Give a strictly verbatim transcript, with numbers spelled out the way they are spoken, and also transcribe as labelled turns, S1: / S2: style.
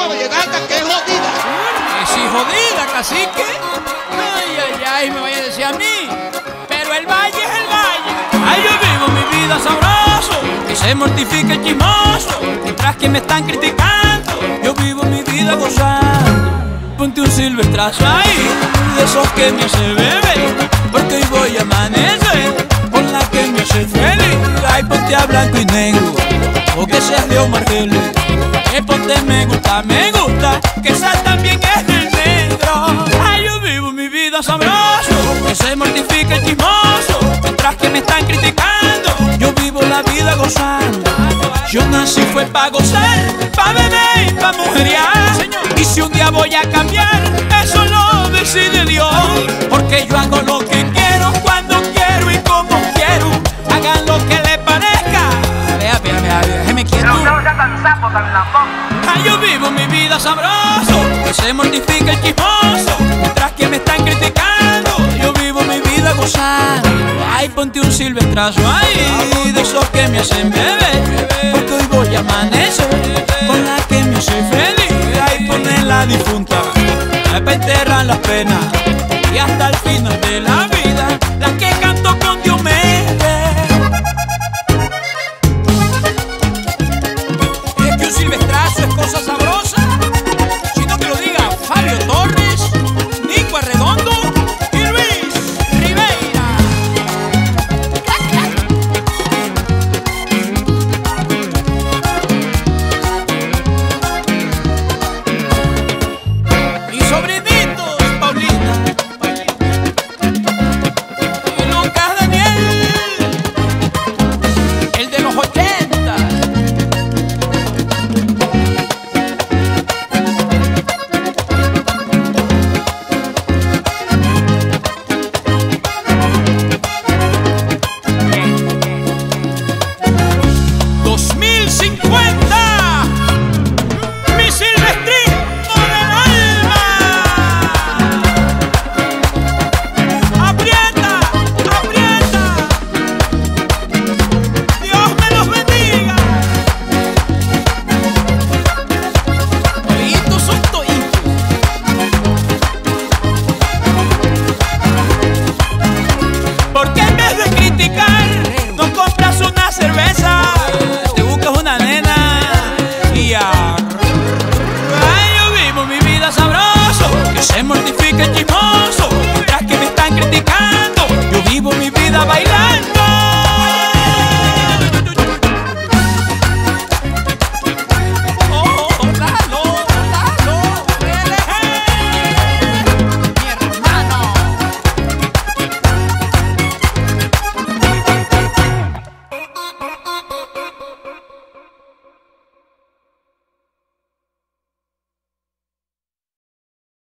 S1: Nueva Valledata, que es jodida.
S2: Que si jodida, cacique. Ay, ay, ay, me vaya a decir a mí. Pero el valle es el valle. Ay, yo vivo mi vida sabroso, que se mortifique el chismoso, mientras que me están criticando. Yo vivo mi vida gozando. Ponte un silvestrazo ahí, de esos que me hace beber, porque hoy voy a amanecer con la que me hace feliz. Ay, ponte a blanco y negro, o que seas de Omar Geles. Que ponte me gusta, me gusta, que esa también es del negro. Ay, yo vivo mi vida sabroso, que se mortifica el chismoso, mientras que me están criticando. Yo vivo la vida gozando. Yo nací fue pa' gozar, pa' beber y pa' mujeriar. Y si un día voy a cambiar, eso lo decide Dios. Porque yo hago lo que quiero, cuando quiero y como quiero. Hagan lo que les parezca. Vea, vea, vea, déjeme quieto.
S3: Pero usted no sea tan sapo, tan lambón.
S2: Ay, yo vivo mi vida sabroso, que se mortifica el chismoso, mientras que me están criticando. Yo vivo mi vida gozando. Ay, ponte un silvestrazo ahí, de esos que me hacen beber, porque hoy voy a amanecer con la que me hace feliz. Ay, ponen la difunta, para enterrar las penas, y hasta el final de la vida, la que canta